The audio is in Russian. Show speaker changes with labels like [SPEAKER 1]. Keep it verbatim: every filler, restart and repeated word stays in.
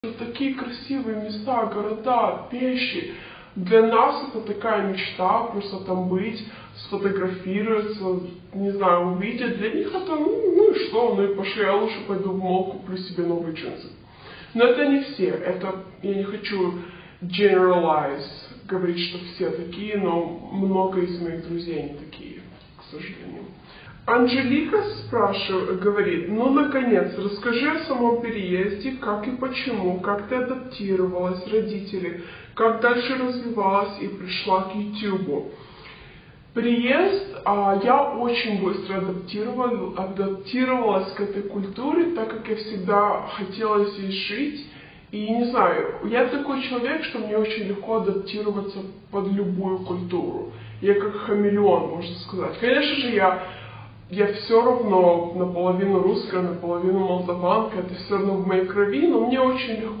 [SPEAKER 1] Такие красивые места, города, вещи. Для нас это такая мечта, просто там быть, сфотографироваться, не знаю, увидеть. Для них это, ну, ну и что, ну и пошли, я лучше пойду в мол, куплю себе новые джинсы. Но это не все, это, я не хочу generalize, говорить, что все такие, но много из моих друзей не такие, к сожалению. Анжелика спрашивает, говорит, ну наконец, расскажи о самом переезде, как и почему, как ты адаптировалась, родители, как дальше развивалась и пришла к ютубу. Приезд, а, я очень быстро адаптировалась, адаптировалась к этой культуре, так как я всегда хотела здесь жить. И не знаю, я такой человек, что мне очень легко адаптироваться под любую культуру. Я как хамелеон, можно сказать. Конечно же, я... Я все равно наполовину русская, наполовину молдаванка, это все равно в моей крови, но мне очень легко